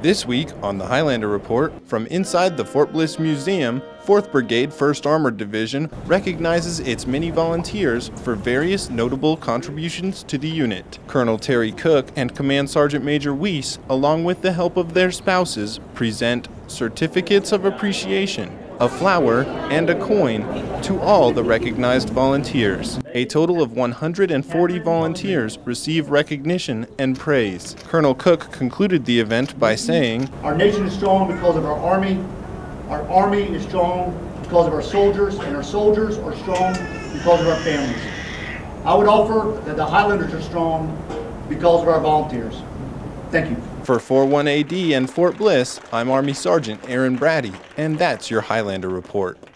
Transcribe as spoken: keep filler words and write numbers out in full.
This week on the Highlander Report, from inside the Fort Bliss Museum, fourth Brigade first Armored Division recognizes its many volunteers for various notable contributions to the unit. Colonel Terry Cook and Command Sergeant Major Weiss, along with the help of their spouses, present certificates of appreciation, a flower, and a coin to all the recognized volunteers. A total of one hundred forty volunteers receive recognition and praise. Colonel Cook concluded the event by saying, "Our nation is strong because of our Army. Our Army is strong because of our soldiers, and our soldiers are strong because of our families. I would offer that the Highlanders are strong because of our volunteers." Thank you. For forty-one A D and Fort Bliss, I'm Army Sergeant Aaron Brady, and that's your Highlander Report.